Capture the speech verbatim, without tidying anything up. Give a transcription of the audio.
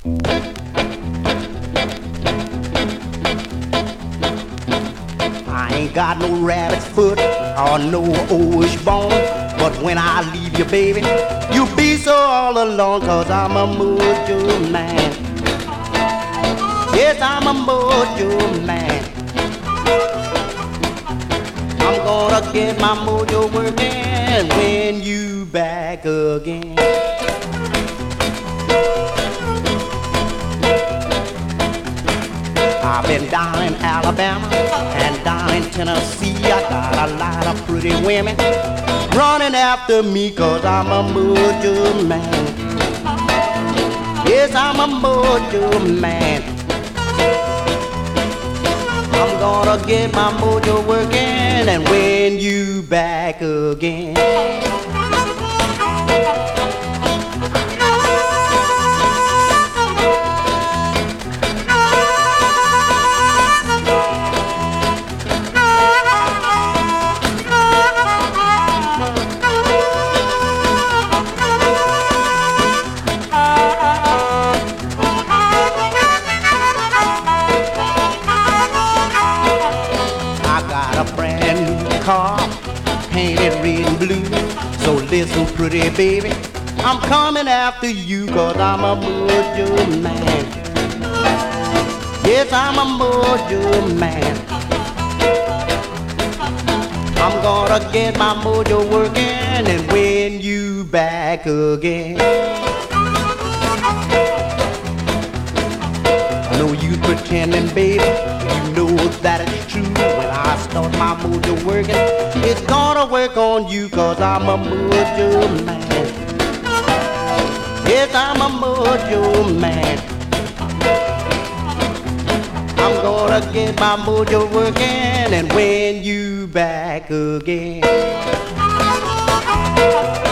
I ain't got no rabbit's foot or no old bone, but when I leave you, baby, you'll be so all alone, cause I'm a mojo man. Yes, I'm a mojo man. I'm gonna get my mojo working when you back again. I've been down in Alabama and down in Tennessee. I got a lot of pretty women running after me, cause I'm a mojo man. Yes, I'm a mojo man. I'm gonna get my mojo working and when you back again. Car painted red and blue. So listen, pretty baby, I'm coming after you, cause I'm a mojo man. Yes, I'm a mojo man. I'm gonna get my mojo working and when you back again. I know you pretending, baby, you know that it's true. When I start my mojo working, it's gonna work on you, cause I'm a mojo man. Yes, I'm a mojo man. I'm gonna get my mojo working and when you back again.